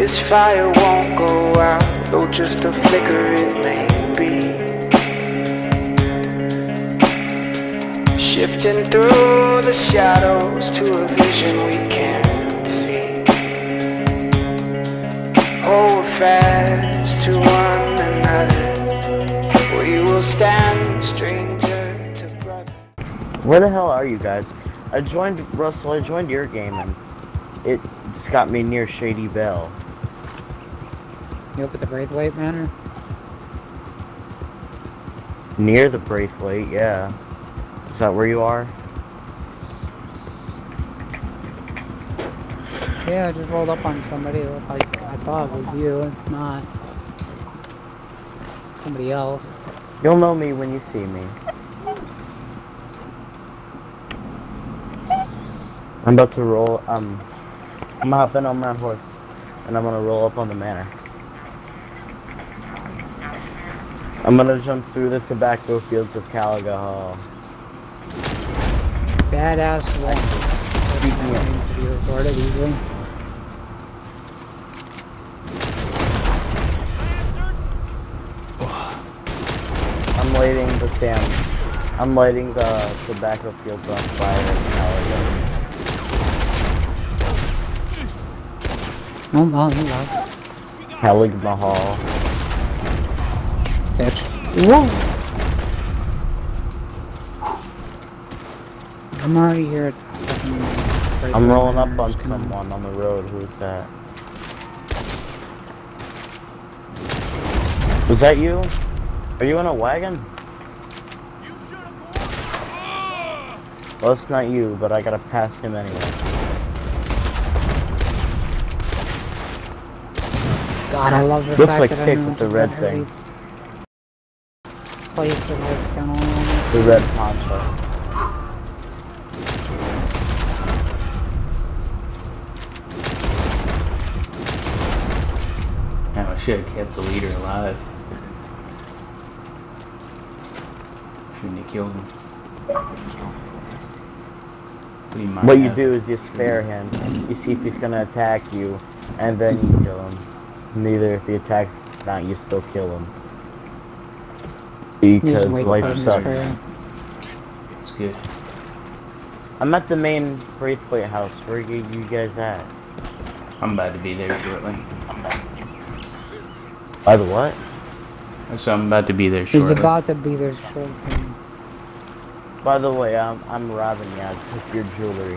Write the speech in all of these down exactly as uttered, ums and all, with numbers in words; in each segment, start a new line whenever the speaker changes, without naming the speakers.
This fire won't go out, though just a flicker it may be. Shifting through the shadows to a vision we can't see. Hold fast to one another, we will stand stranger to brother.
Where the hell are you guys? I joined, Russell, I joined your game and it just got me near Shady Belle.
You up at the Braithwaite Manor?
Near the Braithwaite, yeah. Is that where you are?
Yeah, I just rolled up on somebody that looked like I thought it was you. It's not. Somebody else.
You'll know me when you see me. I'm about to roll, um, I'm hopping on my horse, and I'm gonna roll up on the manor. I'm gonna jump through the tobacco fields of Caliga Hall.
Badass one.
Speaking of,
To be recorded easily.
I'm lighting the damn, I'm lighting the tobacco fields on fire in Caliga.
Oh, well, you love.
Calig Mahal.
Bitch. Whoa! I'm already here at fucking...
I'm rolling up on someone on the road. Who's that? Was that you? Are you in a wagon? Well, it's not you, but I gotta pass him anyway.
God, I love the
Looks
fact
like
that I
Tick
know
with the
it's
red
a
thing.
place that has going on.
The red poncho.
Damn, I should have kept the leader alive. Shouldn't have killed him. What, you might
What you
have.
do is you spare him. You see if he's gonna attack you, and then you kill him. Neither if he attacks, not you still kill him. Because life sucks.
It's good.
I'm at the main Braithwaite house. Where are you, you guys at?
I'm about to be there shortly.
By the what?
So I'm about to be there shortly.
He's about to be there shortly.
By the way, I'm, I'm robbing you. I took your jewelry.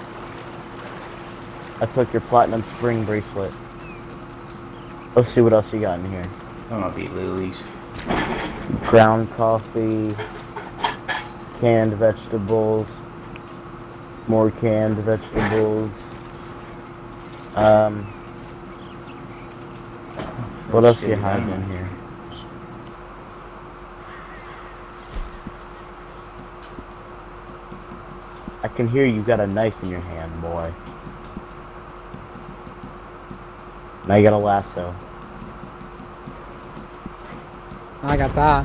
I took your platinum spring bracelet. Let's see what else you got in here.
I'm gonna be Lily's.
Ground coffee, canned vegetables, more canned vegetables. Um, what else you have in here? I can hear you got a knife in your hand, boy. Now you got a lasso.
I got that.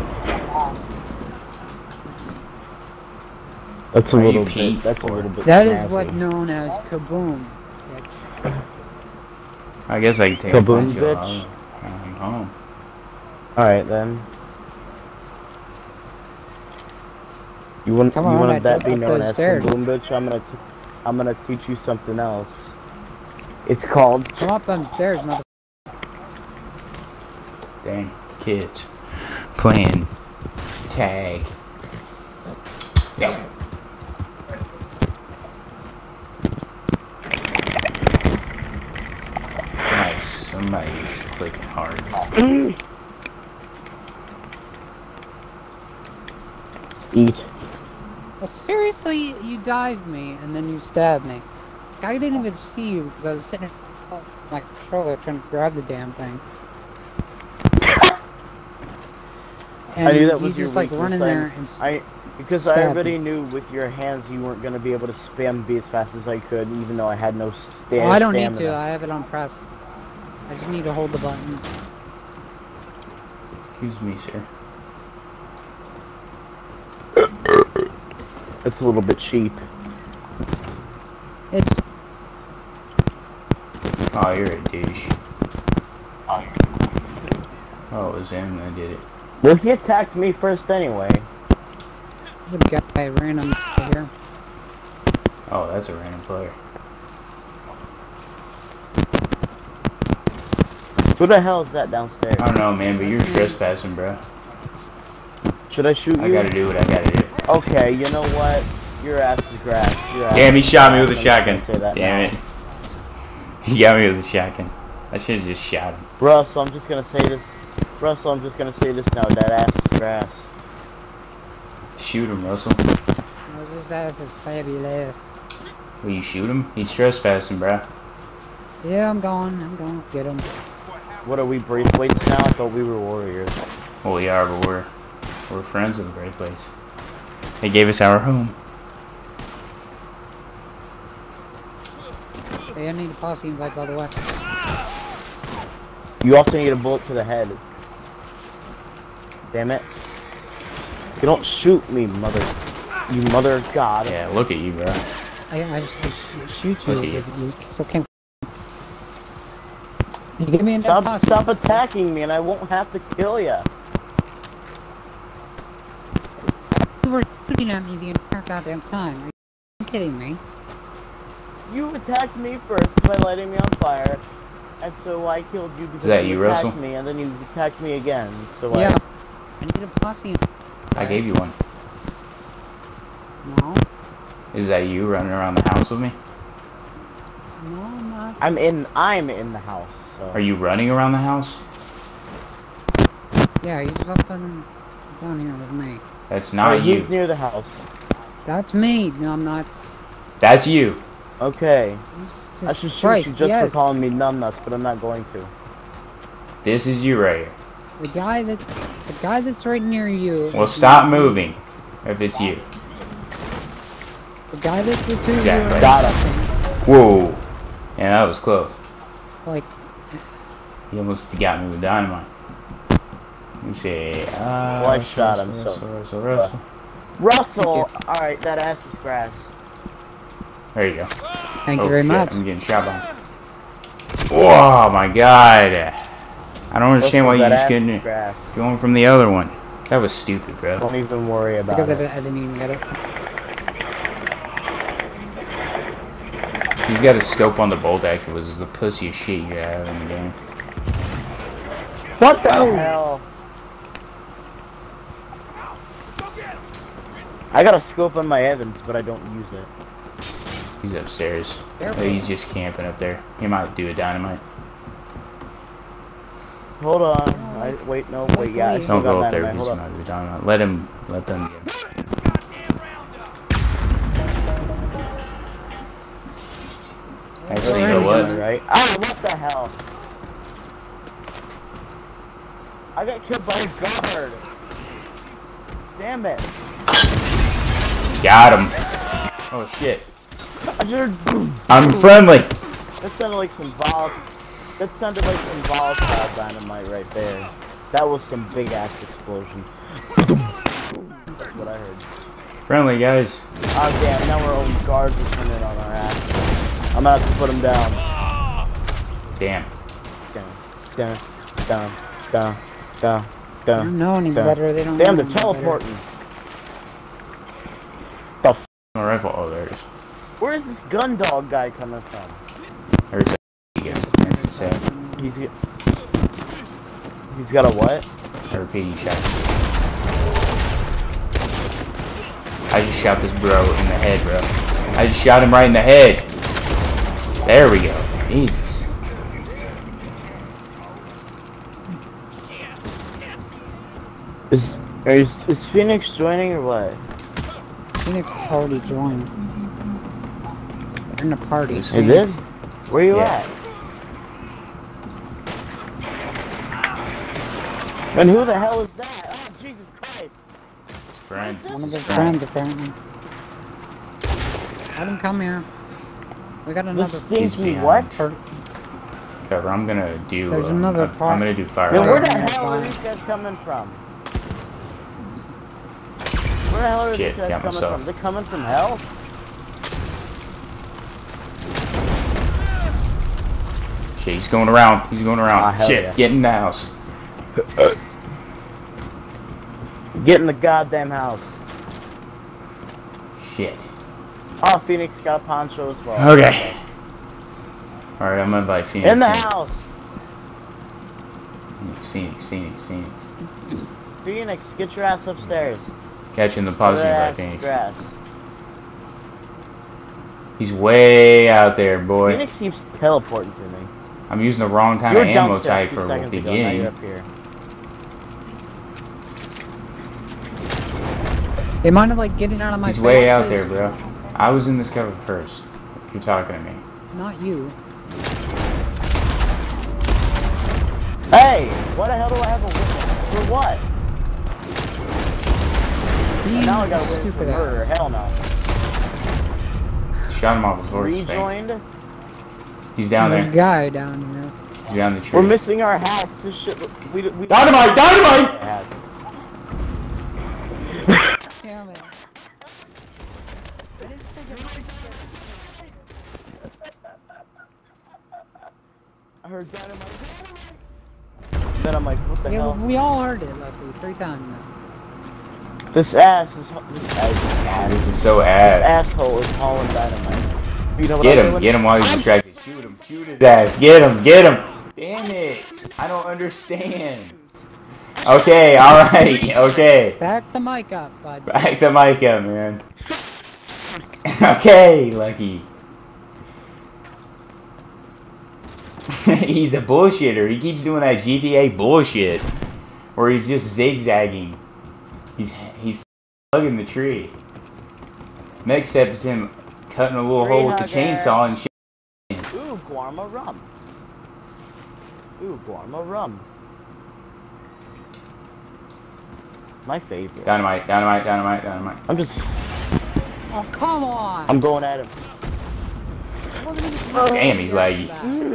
That's a
Are
little
you
bit.
Pete?
That's a little bit.
That is
snazzy.
what known as kaboom. Bitch.
I guess I can take
Kaboom,
a bunch
bitch.
of I'm home.
All right then. You want
Come
you
on,
want
I
that
took
be
up
known
those
as
stairs.
kaboom, bitch? I'm gonna t I'm gonna teach you something else. It's called.
Come up them stairs, mother.
Dang, kids playing tag. Yeah. Nice. Somebody's clicking hard.
Eat.
Well, seriously, you dived me and then you stabbed me. I didn't even see you because I was sitting in my controller trying to grab the damn thing. And
I knew that
you
was your
just like
weakness.
running
I-
there and
I because I
stab
already
me.
knew with your hands you weren't gonna be able to spam B as fast as I could, even though I had no sta
Oh, I don't
stamina.
need to. I have it on press. I just need to hold the button.
Excuse me, sir.
It's a little bit cheap.
It's
Oh, you're a douche. Oh, it was him that did it.
Well, he attacked me first anyway.
There's a guy random here.
Oh, that's a random player.
Who the hell is that downstairs?
I don't know, man, but you're
That's me.
trespassing, bro.
Should I shoot you?
I gotta do what I gotta do.
Okay, you know what? Your ass is grass. Your ass
Damn, he
is
shot me
grass.
with a
I'm just
shotgun.
gonna say that
Damn
now.
it. He got me with a shotgun. I should've just shot him.
Russell, I'm just gonna say this. Russell, I'm just gonna say this now. That ass is grass.
Shoot him, Russell.
Oh, this ass is fabulous.
Will you shoot him? He's trespassing, bro.
Yeah, I'm going. I'm going to get him.
What are we, Braithwaites now? I thought we were warriors.
Well, we are, but we're, we're friends of the great place. They gave us our home.
Hey, I need a posse invite, by the way.
You also need a bullet to the head. Damn it. You don't shoot me, mother. You mother of God.
Yeah, look at you, bro.
I, I just I sh shoot you.
Look at you.
You still can't. You give me a dead
Stop,
posse.
stop attacking me and I won't have to kill ya.
You were shooting at me the entire goddamn time. Are you kidding me?
You attacked me first by lighting me on fire. And so I killed you because
that
you
you,
attacked
Russell?
me and then you attacked me again. So
Yeah.
I...
I need a posse.
I gave you one.
No.
Is that you running around the house with me?
No, I'm not.
I'm in, I'm in the house. So.
Are you running around the house?
Yeah, he's up in, down here with me.
That's not
Alright,
you.
He's near the house.
That's me. No, I'm not.
That's you.
Okay.
Jesus
I should shoot
Christ,
you just
yes.
for calling me numbnuts, but I'm not going to.
This is you right here.
The guy that, the guy that's right near you.
Well,
is
stop
not me.
moving. If it's you.
The guy that's to you.
Exactly.
Got him.
Whoa. Yeah, that was close.
Like,
He almost got me with dynamite. Let me see. Uh,
Well, I shot him,
Russell,
so-
Russell, Russell.
Russell! Alright, that ass is grass.
There you go.
thank
Oh,
you very
shit,
much.
I'm getting shot by. Oh my god. I don't understand
Russell,
why you
that
just
ass
getting
is
it.
grass.
Going from the other one. That was stupid, bro.
Don't even worry about
Because I,
it.
di- I didn't even get it.
He's got a scope on the bolt action, which is the pussiest shit you have in the game.
What the hell? I got a scope on my Evans, but I don't use it.
He's upstairs.
Careful.
Oh, he's just camping up there. He might do a dynamite.
Hold on. I, wait, no, wait, yeah, I still
Don't go
got
up there.
dynamite.
He's
Hold on.
not do a dynamite. Let him. Let them get him. Actually, you know what?
Right? Ah, what the hell? I got killed by a guard. Damn it.
Got him. Oh shit.
I just,
I'm friendly.
that sounded like some vol. That sounded like some volatile dynamite right there. That was some big ass explosion. That's what I heard.
Friendly guys.
Oh damn! Now our own guards are turning on our ass. I'm gonna have to put them down.
Damn.
Down, down, down, down, down,
They don't
down.
know any
down.
better. They don't
Damn,
know
they're
any better.
teleporting. The f
My rifle. Oh, there it is.
Where is this gun dog guy coming from?
There's a again. I should say.
He's g- he's got a what?
A repeating shot. I just shot this bro in the head, bro. I just shot him right in the head. There we go. Jesus.
Is is is Phoenix joining or what?
Phoenix already joined. They're in a party.
Who's
It is? Where you
Yeah.
at? And who the hell is that? Oh Jesus Christ!
Friend.
One of
This
his
is
friends, apparently. Let him come here. We got another.
This stinky
behind.
what?
per-
Cover. I'm gonna do.
There's
um,
another
I'm,
part.
I'm gonna do fire.
Then where the
Yeah,
hell are
fine.
these guys coming from? Where the hell are
Shit,
these guys
got
coming
myself.
from? They're coming from hell?
Shit, he's going around. He's going around.
Ah, hell
Shit,
yeah.
get in the house.
Get in the goddamn house.
Shit.
Oh, Phoenix got a poncho as well.
Okay. Alright, I'm gonna buy Phoenix.
In the house.
Phoenix, Phoenix, Phoenix, Phoenix.
Phoenix, get your ass upstairs.
Catching the positive by
Grass,
Phoenix.
grass.
He's way out there, boy.
Phoenix keeps teleporting to me.
I'm using the wrong kind
You
of
were
ammo
downstairs
type
two
for
seconds ago, now
beginning.
you're up here.
They mind like getting out of my
He's
face,
way out
please?
there, bro. I was in this cover first. If you're talking to me.
Not you.
Hey, why the hell do I have a witness? For what?
Being
Now I got a
a
witness for
stupid
murder.
ass.
Hell no.
Shot him off his horse. thing.
Rejoined.
He's down
There's
there.
a guy down here.
He's down the tree.
We're missing our hats. This shit. We, we,
Dynamite! Dynamite!
Hats.
Damn it.
I heard dynamite. Then I'm like, what the
Yeah,
hell?
we all heard it, luckily, three times now.
This ass is. This ass.
This is so
This
ass.
asshole is hauling dynamite. You know what
Get
I'm
him.
doing?
Get him while he's distracted. Shoot him. Shoot his ass. Get him. Get him. Damn it. I don't understand. Okay. Alright. Okay.
Back the mic up, bud.
Back the mic up, man. Okay, Lucky. He's a bullshitter. He keeps doing that G T A bullshit. Where he's just zigzagging. He's he's hugging the tree. Next step is him cutting a little
Tree
hole with the
hugger.
chainsaw and shit.
Ooh, Guarma rum. Ooh, Guarma rum. My favorite.
Dynamite, dynamite, dynamite, dynamite.
I'm just.
Oh, come on!
I'm going at him.
Wasn't even-
Damn, he's laggy.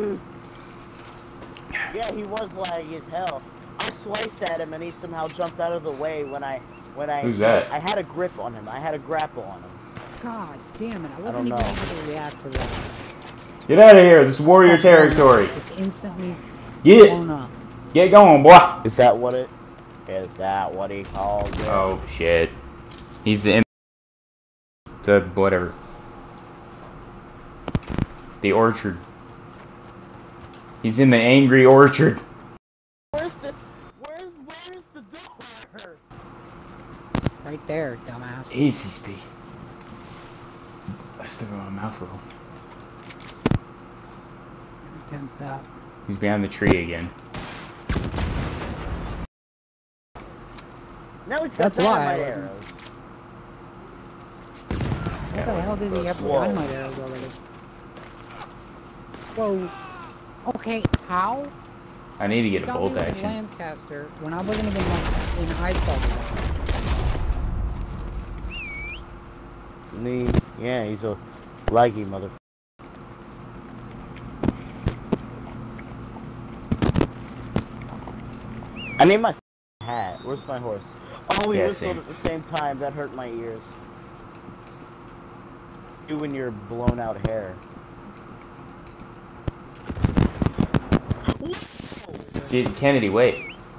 Yeah, he was laggy as hell. I sliced at him and he somehow jumped out of the way when I when I
Who's that?
I had a grip on him. I had a grapple on him.
God damn it, I wasn't
don't
even
know.
able to react to that.
Get out of here. This is warrior territory.
Just instantly
Get
blown up.
get going, boy.
Is that what it? Is that what he called it?
Oh shit. He's in the whatever. The orchard. He's in the angry orchard.
Where's the where's where's the door?
Right there, dumbass.
Easy speed. I still got my mouth full.
Attempt that.
He's behind the tree again.
Now he's got
That's why I
dynamite
wasn't-
arrows.
What the hell did he have
Whoa.
dynamite arrows already? Whoa. Okay, how?
I need to get a
Got me
bolt
with
action.
Lancaster when I wasn't even like in eyesight.
Me, yeah, he's a laggy motherfucker. I need my hat. Where's my horse? Oh, we
Yeah,
whistled
same.
at the same time. That hurt my ears. You and your blown out hair.
Gee, Kennedy, wait.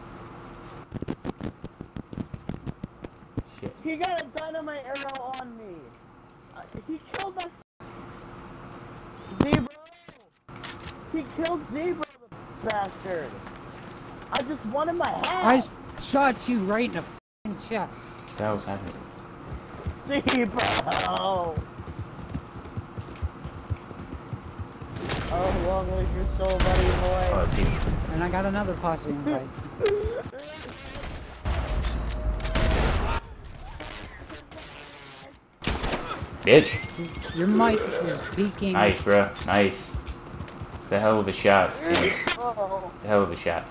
Shit.
He got a dynamite arrow on me. Uh, he killed my zebra. He killed zebra, the bastard. I just wanted my hat.
I s- shot you right in the f***ing chest.
That was happening.
Zebra. Oh, long live your soul, buddy
Oh,
boy.
that's you.
And I got another posse invite.
Bitch.
Your mic is peaking.
Nice, bro. Nice. The hell of a shot. Dude.
Oh.
The hell of a shot.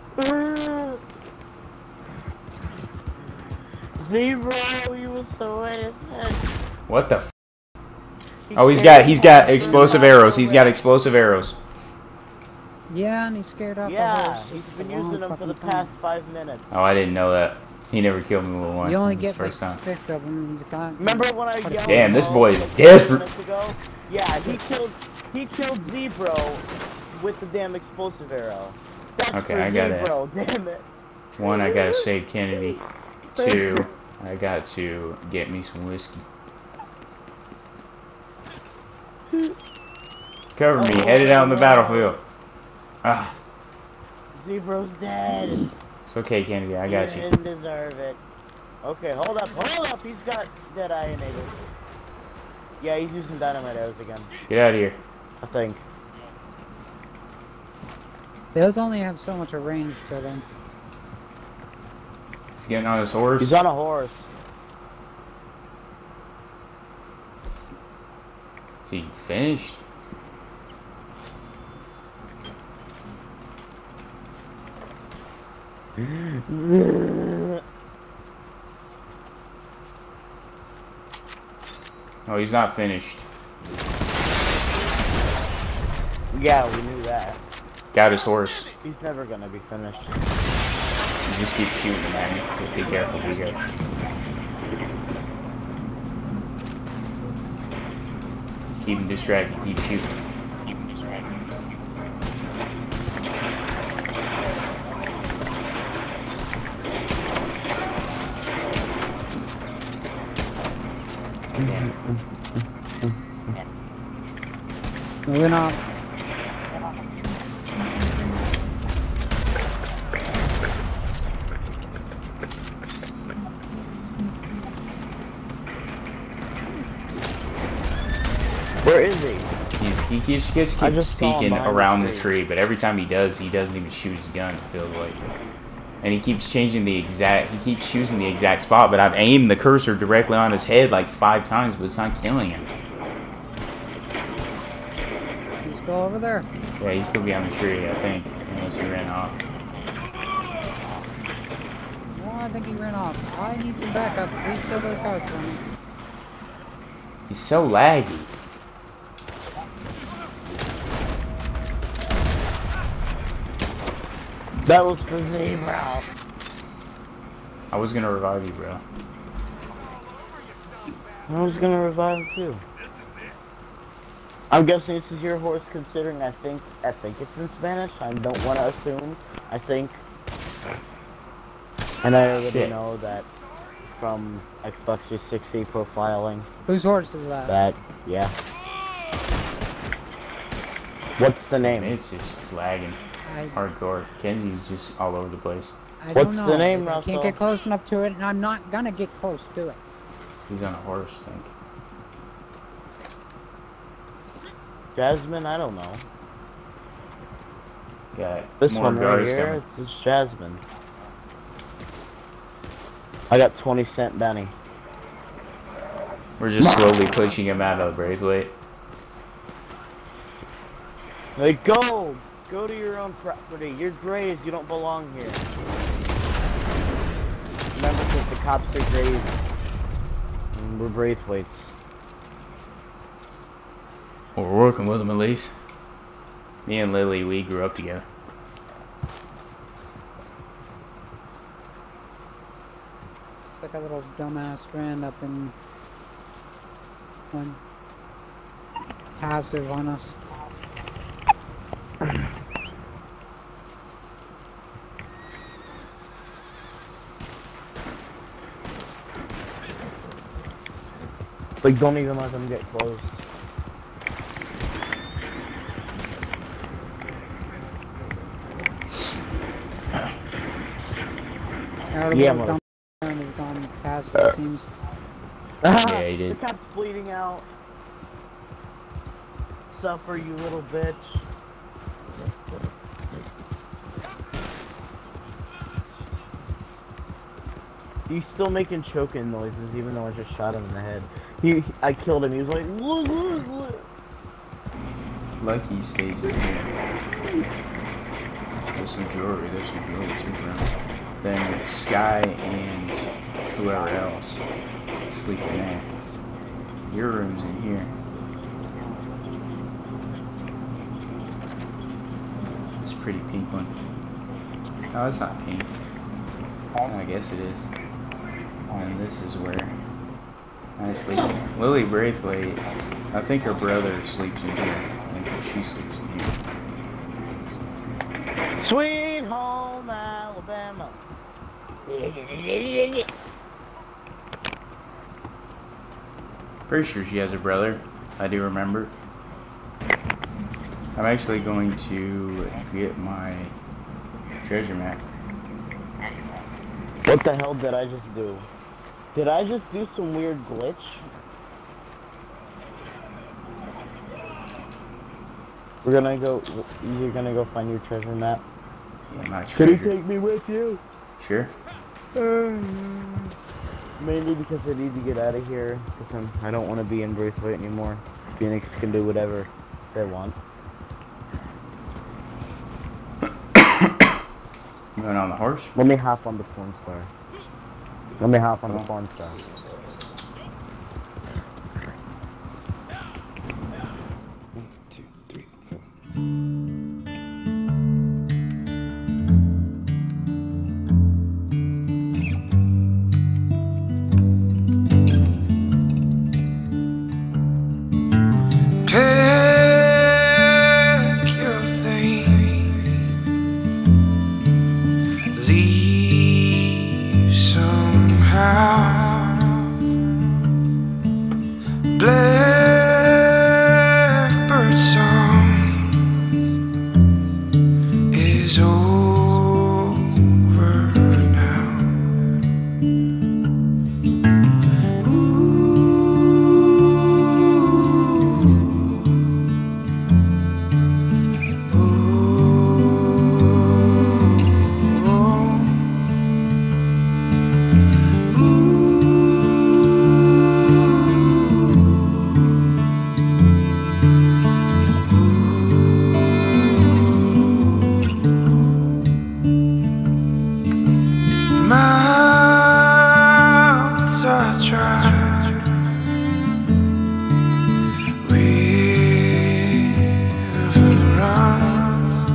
Zebra, you were so innocent.
What the f? Oh, he's got he's got explosive arrows. He's got explosive arrows.
Yeah, and he scared off the
Yeah,
horse.
he's
just
been
a long
using them for the
fucking
past
time.
five minutes.
Oh, I didn't know that. He never killed me with one.
You only
This is
get like
first time.
six of them. He's got.
Remember when I yelled?
Damn, this
at
boy is
him a few
desperate.
minutes ago? Yeah, he killed he killed Zebro with the damn explosive arrow. That's
Okay,
for
I got it.
Bro, damn it.
One, I gotta save Kennedy. Two, I got to get me some whiskey. Cover me, headed out on the battlefield. Ah,
Zebro's dead.
it's okay, Kennedy, I got
You
you.
didn't deserve it. Okay, hold up, hold up. He's got Deadeye enabled. Yeah, he's using dynamite arrows again.
Get out of here.
I think.
Those only have so much of range to them.
He's getting on his horse.
He's on a horse.
Is he finished? Oh, he's not finished.
Yeah, we knew that.
Got his horse.
He's never gonna be finished.
You just keep shooting him at me. Just be careful, be careful. Keep him distracted, keep shooting.
Moving on.
Where is he?
He's, he just gets
I
keeps
just saw him
peeking
behind the
around the
tree.
tree, but every time he does, he doesn't even shoot his gun, it feels like. And he keeps changing the exact, he keeps choosing the exact spot, but I've aimed the cursor directly on his head like five times, but it's not killing him.
He's still over there.
Yeah, he's still behind the tree, I think, unless he ran off.
Well, I think he ran off. I need some backup. Please kill those cars for me.
He's so laggy.
That was for Zebra.
I was gonna revive you, bro.
I was gonna revive him too. I'm guessing this is your horse, considering I think I think it's in Spanish. I don't want to assume. I think, and I already
Shit.
know that from Xbox three sixty profiling.
Whose horse is that?
That yeah. What's the name?
It's just lagging.
I,
Hardcore. Kenzie's just all over the place.
I
What's
don't know.
the name,
I
Russell?
can't get close enough to it, and I'm not gonna get close to it.
He's on a horse, I think.
Jasmine? I don't know.
Got
This
more
one right
guards
here,
coming.
it's, it's Jasmine. I got twenty cent Benny.
We're just slowly pushing him out of Braithwaite.
Hey, go! Go to your own property. You're grays. You don't belong here. Remember, because the cops are grays. And we're Braithwaites.
Well, we're working with him at least. Me and Lily, we grew up together.
It's like a little dumbass ran up and went passive on us.
Like, don't even let them get close.
Our
Yeah,
little
mother-
dumb has gone passive, it seems.
Yeah, he did.
The cop's bleeding out. Suffer, you little bitch. He's still making choking noises, even though I just shot him in the head. He, I killed him. He was like, "Look, look, look."
Lucky stays in here. There's some jewelry, there's some jewelry too, bro. Then Sky and whoever else sleep in there. Your room's in here. This pretty pink one. Oh, it's not pink. I guess it is. And this is where I sleep. Lily Braithwaite, I think her brother sleeps in here. I think she sleeps in here.
Sweet home Alabama.
Pretty sure she has a brother. I do remember. I'm actually going to get my treasure map.
What the hell did I just do? Did I just do some weird glitch? We're gonna go. You're gonna go find your treasure map.
Yeah, my
Could you
treasure.
take me with you?
Sure.
Mainly because I need to get out of here. Because I'm. I don't want to be in Braithwaite anymore. Phoenix can do whatever they want.
You going on the horse?
Let me hop on the porn star. Let me hop on the porn star.
One, two, three, four.
Pack your things, leave somehow. Blackbird song is over now. Mouths are dry, river runs,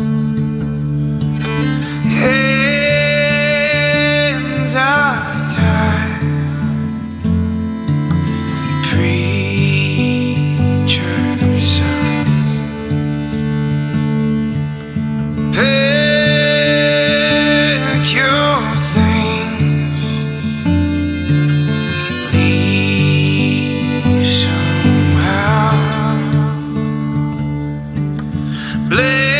hands are tied, preacher's son. Pack your things, leave somehow. Blame